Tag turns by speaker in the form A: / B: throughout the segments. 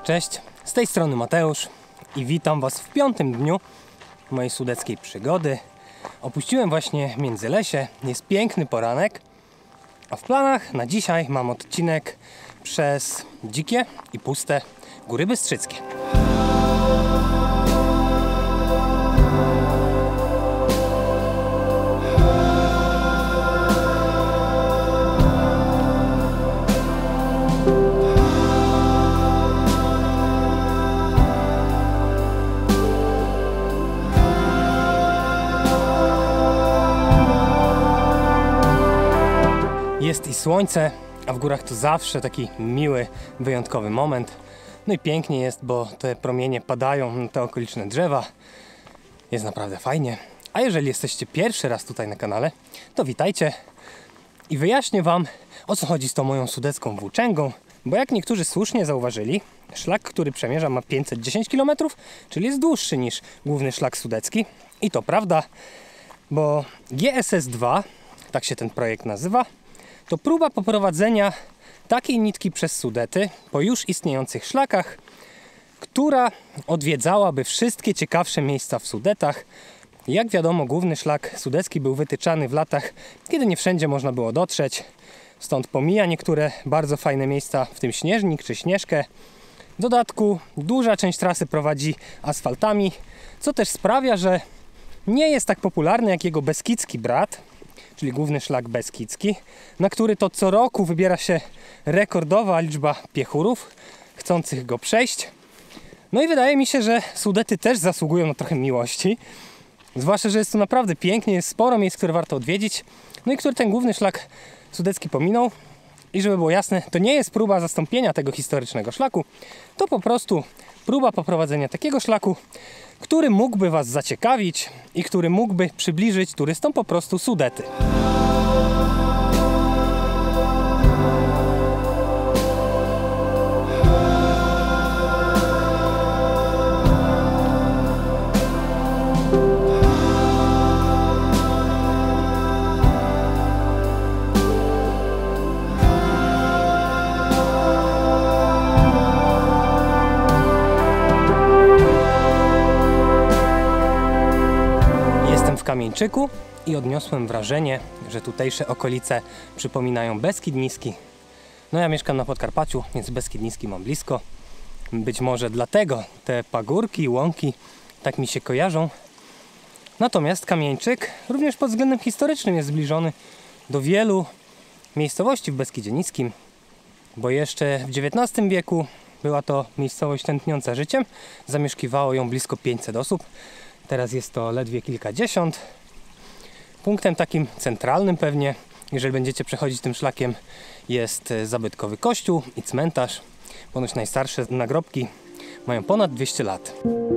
A: Cześć, z tej strony Mateusz i witam Was w 5. dniu mojej sudeckiej przygody. Opuściłem właśnie Międzylesie, jest piękny poranek, a w planach na dzisiaj mam odcinek przez dzikie i puste Góry Bystrzyckie. Jest i słońce, a w górach to zawsze taki miły, wyjątkowy moment. No i pięknie jest, bo te promienie padają na te okoliczne drzewa. Jest naprawdę fajnie. A jeżeli jesteście pierwszy raz tutaj na kanale, to witajcie i wyjaśnię Wam, o co chodzi z tą moją sudecką włóczęgą. Bo jak niektórzy słusznie zauważyli, szlak, który przemierza, ma 510 km, czyli jest dłuższy niż główny szlak sudecki. I to prawda, bo GSS-2, tak się ten projekt nazywa, to próba poprowadzenia takiej nitki przez Sudety po już istniejących szlakach, która odwiedzałaby wszystkie ciekawsze miejsca w Sudetach. Jak wiadomo, główny szlak sudecki był wytyczany w latach, kiedy nie wszędzie można było dotrzeć. Stąd pomija niektóre bardzo fajne miejsca, w tym Śnieżnik czy Śnieżkę. W dodatku duża część trasy prowadzi asfaltami, co też sprawia, że nie jest tak popularny jak jego beskidzki brat, czyli główny szlak beskidzki, na który to co roku wybiera się rekordowa liczba piechurów chcących go przejść. No i wydaje mi się, że Sudety też zasługują na trochę miłości. Zwłaszcza, że jest tu naprawdę pięknie, jest sporo miejsc, które warto odwiedzić. No i który ten główny szlak sudecki pominął. I żeby było jasne, to nie jest próba zastąpienia tego historycznego szlaku, to po prostu próba poprowadzenia takiego szlaku, który mógłby Was zaciekawić i który mógłby przybliżyć turystom po prostu Sudety. Kamieńczyku i odniosłem wrażenie, że tutejsze okolice przypominają Beskid Niski. No ja mieszkam na Podkarpaciu, więc Beskid Niski mam blisko. Być może dlatego te pagórki i łąki tak mi się kojarzą. Natomiast Kamieńczyk również pod względem historycznym jest zbliżony do wielu miejscowości w Beskidzie Niskim, bo jeszcze w XIX wieku była to miejscowość tętniąca życiem. Zamieszkiwało ją blisko 500 osób. Teraz jest to ledwie kilkadziesiąt. Punktem takim centralnym pewnie, jeżeli będziecie przechodzić tym szlakiem, jest zabytkowy kościół i cmentarz. Ponoć najstarsze nagrobki mają ponad 200 lat.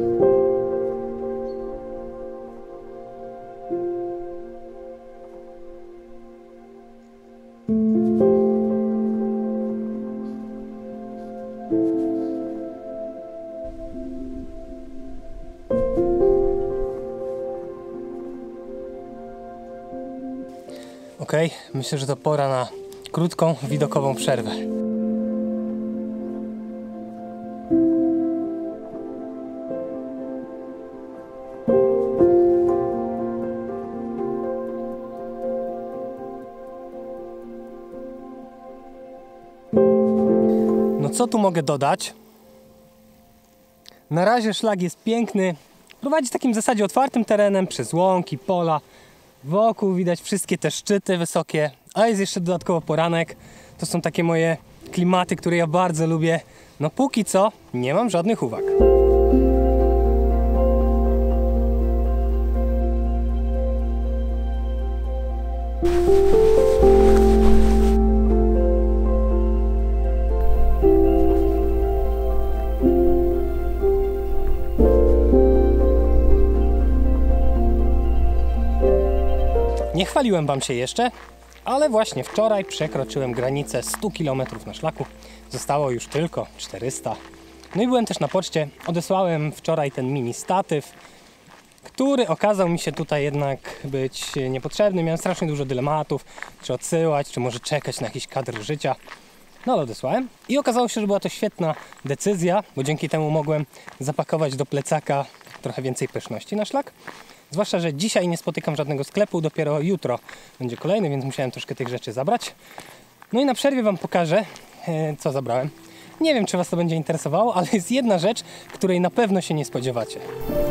A: Myślę, że to pora na krótką, widokową przerwę. No co tu mogę dodać? Na razie szlak jest piękny. Prowadzi takim w zasadzie otwartym terenem przez łąki, pola. Wokół widać wszystkie te szczyty wysokie, a jest jeszcze dodatkowo poranek. To są takie moje klimaty, które ja bardzo lubię. No póki co nie mam żadnych uwag. Nie chwaliłem Wam się jeszcze, ale właśnie wczoraj przekroczyłem granicę 100 km na szlaku. Zostało już tylko 400. No i byłem też na poczcie. Odesłałem wczoraj ten mini statyw, który okazał mi się tutaj jednak być niepotrzebny. Miałem strasznie dużo dylematów, czy odsyłać, czy może czekać na jakiś kadr życia. No ale odesłałem i okazało się, że była to świetna decyzja, bo dzięki temu mogłem zapakować do plecaka trochę więcej pyszności na szlak. Zwłaszcza, że dzisiaj nie spotykam żadnego sklepu, dopiero jutro będzie kolejny, więc musiałem troszkę tych rzeczy zabrać. No i na przerwie Wam pokażę, co zabrałem. Nie wiem, czy Was to będzie interesowało, ale jest jedna rzecz, której na pewno się nie spodziewacie.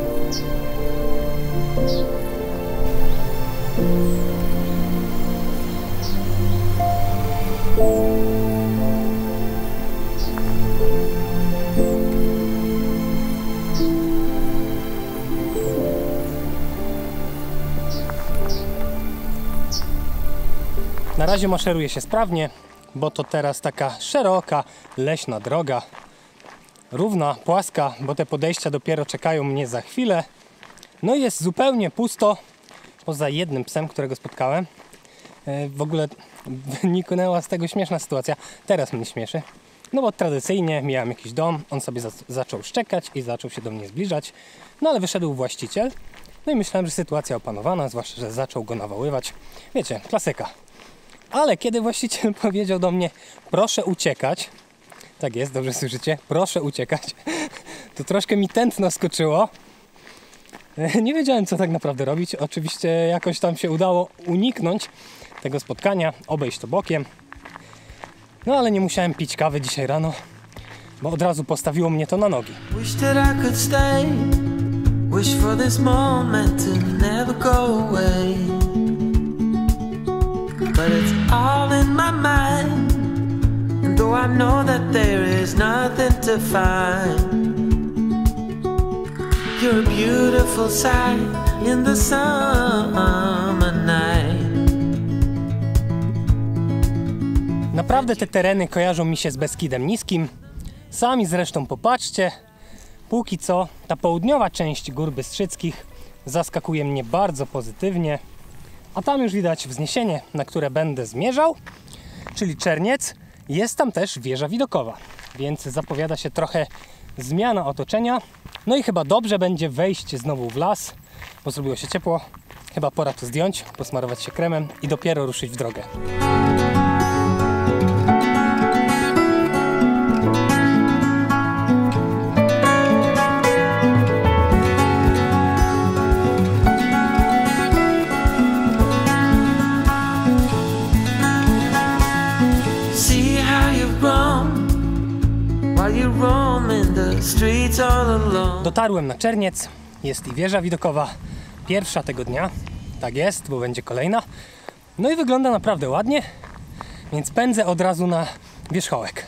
A: Na razie maszeruje się sprawnie, bo to teraz taka szeroka, leśna droga. Równa, płaska, bo te podejścia dopiero czekają mnie za chwilę. No i jest zupełnie pusto, poza jednym psem, którego spotkałem. W ogóle wyniknęła z tego śmieszna sytuacja. Teraz mnie śmieszy. No bo tradycyjnie miałem jakiś dom, on sobie zaczął szczekać i zaczął się do mnie zbliżać. No ale wyszedł właściciel. No i myślałem, że sytuacja opanowana, zwłaszcza, że zaczął go nawoływać. Wiecie, klasyka. Ale kiedy właściciel powiedział do mnie, proszę uciekać, tak jest, dobrze słyszycie, proszę uciekać, to troszkę mi tętno skoczyło. Nie wiedziałem, co tak naprawdę robić. Oczywiście jakoś tam się udało uniknąć tego spotkania, obejść to bokiem. No ale nie musiałem pić kawy dzisiaj rano, bo od razu postawiło mnie to na nogi. Wish that I could stay. Wish for this moment to never go away. But it's all in my mind. And though I know that there is nothing to find, you're a beautiful sight in the summer night. Naprawdę te tereny kojarzą mi się z Beskidem Niskim. Sami zresztą popatrzcie. Póki co ta południowa część Gór Bystrzyckich zaskakuje mnie bardzo pozytywnie. A tam już widać wzniesienie, na które będę zmierzał, czyli Czerniec. Jest tam też wieża widokowa, więc zapowiada się trochę zmiana otoczenia. No i chyba dobrze będzie wejść znowu w las, bo zrobiło się ciepło. Chyba pora to zdjąć, posmarować się kremem i dopiero ruszyć w drogę. Dotarłem na Czerniec, jest i wieża widokowa, pierwsza tego dnia, tak jest, bo będzie kolejna. No i wygląda naprawdę ładnie, więc pędzę od razu na wierzchołek.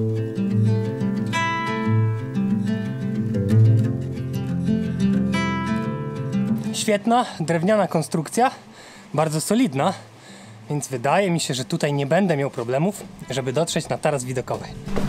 A: Świetna, drewniana konstrukcja, bardzo solidna, więc wydaje mi się, że tutaj nie będę miał problemów, żeby dotrzeć na taras widokowy.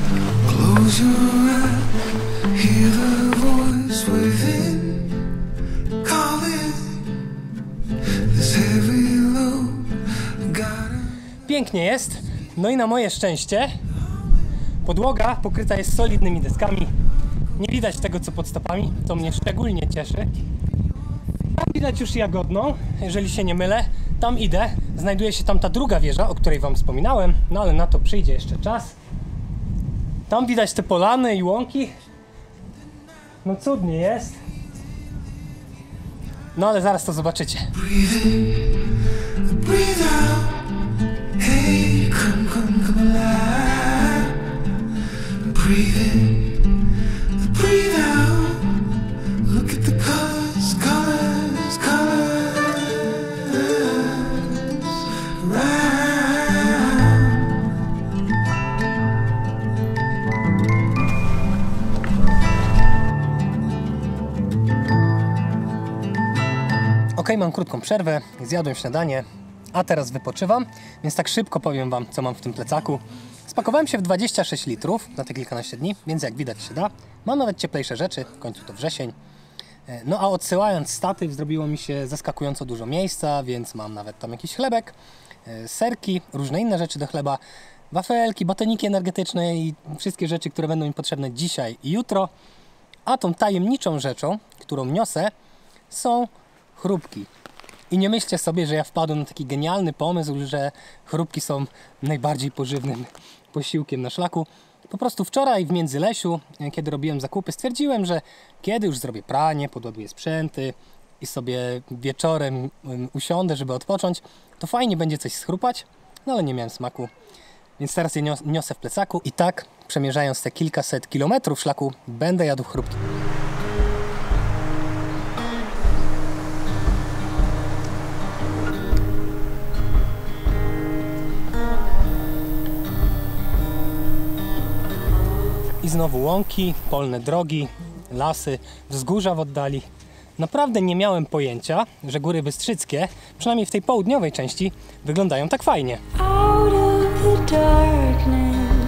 A: Pięknie jest, no i na moje szczęście podłoga pokryta jest solidnymi deskami. Nie widać tego, co pod stopami, to mnie szczególnie cieszy. Tam widać już Jagodną, jeżeli się nie mylę. Tam idę, znajduje się tam ta druga wieża, o której Wam wspominałem, no ale na to przyjdzie jeszcze czas. Tam widać te polany i łąki. No cudnie jest. No ale zaraz to zobaczycie. Ok, mam krótką przerwę, zjadłem śniadanie, a teraz wypoczywam, więc tak szybko powiem Wam, co mam w tym plecaku. Spakowałem się w 26 litrów na te kilkanaście dni, więc jak widać się da. Mam nawet cieplejsze rzeczy, w końcu to wrzesień. No a odsyłając statyw zrobiło mi się zaskakująco dużo miejsca, więc mam nawet tam jakiś chlebek, serki, różne inne rzeczy do chleba, wafelki, batoniki energetyczne i wszystkie rzeczy, które będą mi potrzebne dzisiaj i jutro. A tą tajemniczą rzeczą, którą niosę, są chrupki. I nie myślcie sobie, że ja wpadłem na taki genialny pomysł, że chrupki są najbardziej pożywnym posiłkiem na szlaku. Po prostu wczoraj w Międzylesiu, kiedy robiłem zakupy, stwierdziłem, że kiedy już zrobię pranie, podładuję sprzęty i sobie wieczorem usiądę, żeby odpocząć, to fajnie będzie coś schrupać, no ale nie miałem smaku. Więc teraz je niosę w plecaku i tak, przemierzając te kilkaset kilometrów szlaku, będę jadł chrupki. I znowu łąki, polne drogi, lasy, wzgórza w oddali. Naprawdę nie miałem pojęcia, że góry bystrzyckie, przynajmniej w tej południowej części, wyglądają tak fajnie.
B: Out of the darkness,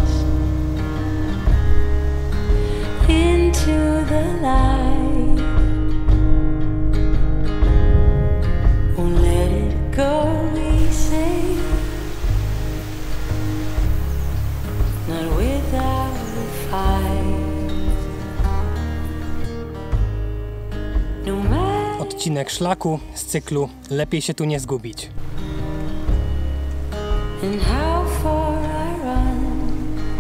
B: into the light. Won't let it go easy, not without a fight. No matter
A: Odcinek szlaku z cyklu Lepiej się tu nie zgubić.
B: and how far I run,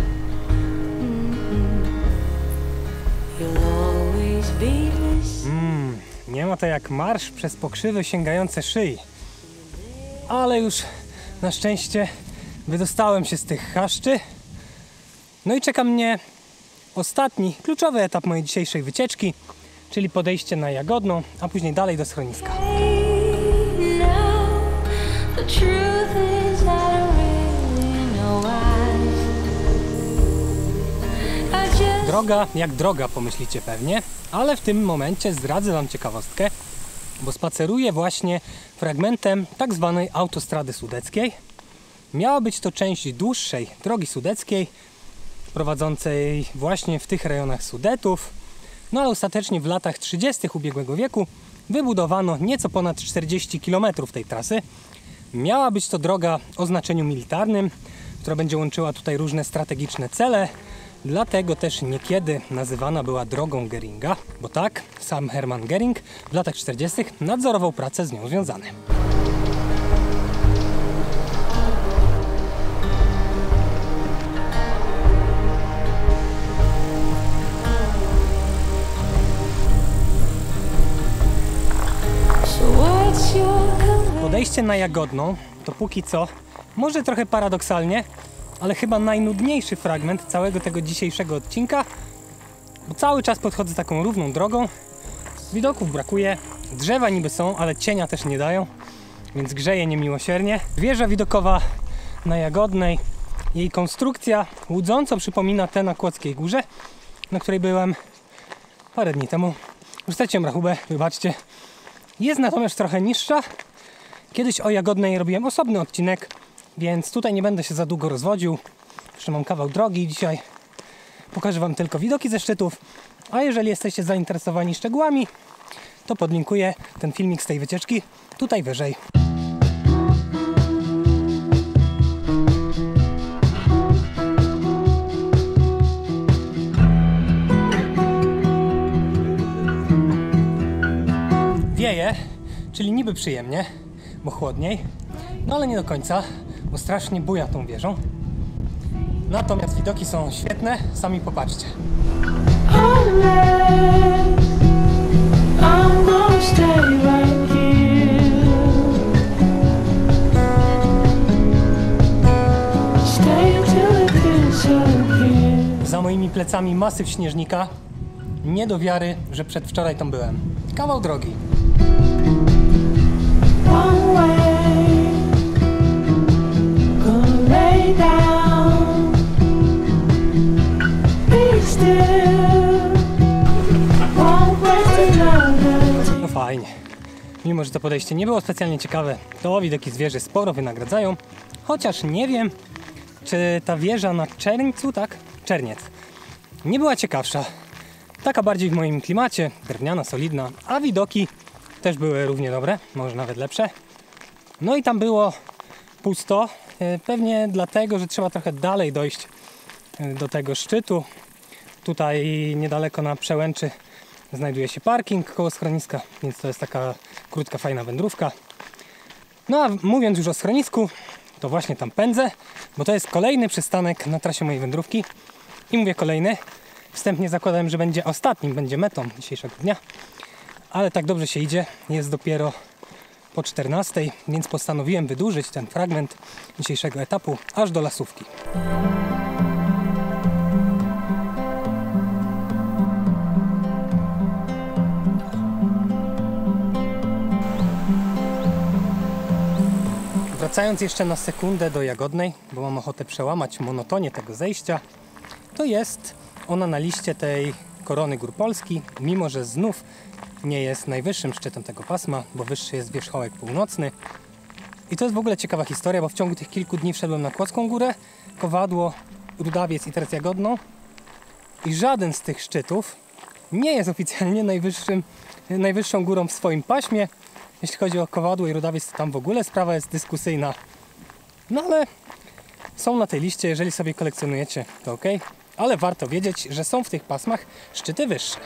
B: you'll always be listening.
A: Nie ma to jak marsz przez pokrzywy sięgające szyi. Ale już na szczęście wydostałem się z tych chaszczy. No i czeka mnie ostatni, kluczowy etap mojej dzisiejszej wycieczki, czyli podejście na Jagodną, a później dalej do schroniska.
B: Now the truth is I don't really know why. I just
A: Droga jak droga, pomyślicie pewnie, ale w tym momencie zdradzę wam ciekawostkę, bo spaceruję właśnie fragmentem tak zwanej autostrady sudeckiej. Miała być to część dłuższej drogi sudeckiej, prowadzącej właśnie w tych rejonach Sudetów, no ale ostatecznie w latach 30. ubiegłego wieku wybudowano nieco ponad 40 km tej trasy. Miała być to droga o znaczeniu militarnym, która będzie łączyła tutaj różne strategiczne cele, dlatego też niekiedy nazywana była drogą Göringa, bo tak, sam Hermann Göring w latach 40. nadzorował prace z nią związane.
B: so what's your
A: Podejście na Jagodną to póki co, może trochę paradoksalnie, ale chyba najnudniejszy fragment całego tego dzisiejszego odcinka, bo cały czas podchodzę taką równą drogą, widoków brakuje, drzewa niby są, ale cienia też nie dają, więc grzeje niemiłosiernie. Wieża widokowa na Jagodnej, jej konstrukcja łudząco przypomina tę na Kłodzkiej Górze, na której byłem parę dni temu. Już straciłem rachubę, wybaczcie. Jest natomiast trochę niższa. Kiedyś o Jagodnej robiłem osobny odcinek, więc tutaj nie będę się za długo rozwodził. Jeszcze mam kawał drogi dzisiaj. Pokażę wam tylko widoki ze szczytów. A jeżeli jesteście zainteresowani szczegółami, to podlinkuję ten filmik z tej wycieczki tutaj wyżej. Wieje, czyli niby przyjemnie, bo chłodniej, no ale nie do końca, bo strasznie buja tą wieżą. Natomiast widoki są świetne, sami popatrzcie.
B: I'm gonna stay right here. Stay until it disappears.
A: Za moimi plecami masyw śnieżnika. Nie do wiary, że przedwczoraj tam byłem. Kawał drogi.
B: One way, gonna lay down, be still, won't waste another.
A: No fajnie. Mimo że to podejście nie było specjalnie ciekawe, to widoki z wieży sporo wynagradzają. Chociaż nie wiem, czy ta wieża na Czerńcu, tak? Czerniec, nie była ciekawsza. Taka bardziej w moim klimacie, drewniana, solidna, a widoki też były równie dobre, może nawet lepsze. No i tam było pusto, pewnie dlatego, że trzeba trochę dalej dojść do tego szczytu. Tutaj niedaleko na przełęczy znajduje się parking koło schroniska, więc to jest taka krótka, fajna wędrówka. No a mówiąc już o schronisku, to właśnie tam pędzę, bo to jest kolejny przystanek na trasie mojej wędrówki. I mówię kolejny, wstępnie zakładałem, że będzie ostatnim, będzie metą dzisiejszego dnia. Ale tak dobrze się idzie, jest dopiero po 14, więc postanowiłem wydłużyć ten fragment dzisiejszego etapu aż do Lasówki. Wracając jeszcze na sekundę do Jagodnej, bo mam ochotę przełamać monotonię tego zejścia, to jest ona na liście tej korony gór Polski, mimo że znów nie jest najwyższym szczytem tego pasma, bo wyższy jest wierzchołek północny. I to jest w ogóle ciekawa historia, bo w ciągu tych kilku dni wszedłem na Kłodzką Górę, Kowadło, Rudawiec i teraz Jagodną i żaden z tych szczytów nie jest oficjalnie najwyższą górą w swoim paśmie. Jeśli chodzi o Kowadło i Rudawiec, to tam w ogóle sprawa jest dyskusyjna. No ale są na tej liście, jeżeli sobie kolekcjonujecie, to ok. Ale warto wiedzieć, że są w tych pasmach szczyty wyższe.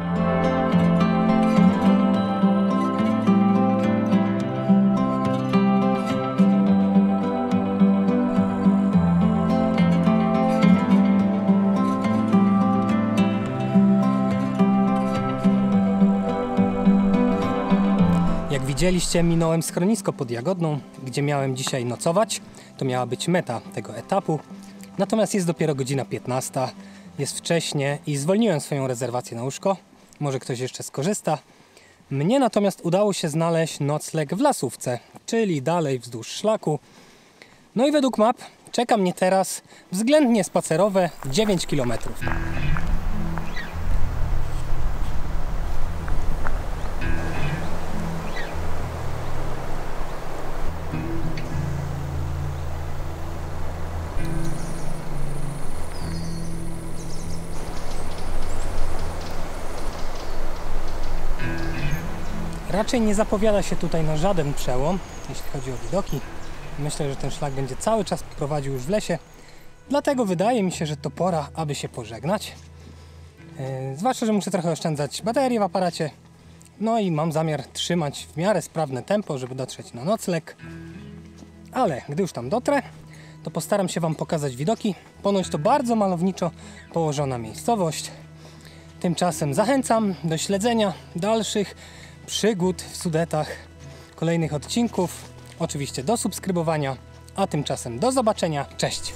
A: Jak widzieliście, minąłem schronisko pod Jagodną, gdzie miałem dzisiaj nocować. To miała być meta tego etapu. Natomiast jest dopiero godzina 15, jest wcześnie i zwolniłem swoją rezerwację na łóżko. Może ktoś jeszcze skorzysta. Mnie natomiast udało się znaleźć nocleg w Lasówce, czyli dalej wzdłuż szlaku. No i według map czeka mnie teraz względnie spacerowe 9 km. Raczej nie zapowiada się tutaj na żaden przełom, jeśli chodzi o widoki. Myślę, że ten szlak będzie cały czas prowadził już w lesie. Dlatego wydaje mi się, że to pora, aby się pożegnać. Zwłaszcza, że muszę trochę oszczędzać baterię w aparacie. No i mam zamiar trzymać w miarę sprawne tempo, żeby dotrzeć na nocleg. Ale gdy już tam dotrę, to postaram się Wam pokazać widoki. Ponoć to bardzo malowniczo położona miejscowość. Tymczasem zachęcam do śledzenia dalszych przygód w Sudetach, kolejnych odcinków, oczywiście do subskrybowania, a tymczasem do zobaczenia, cześć!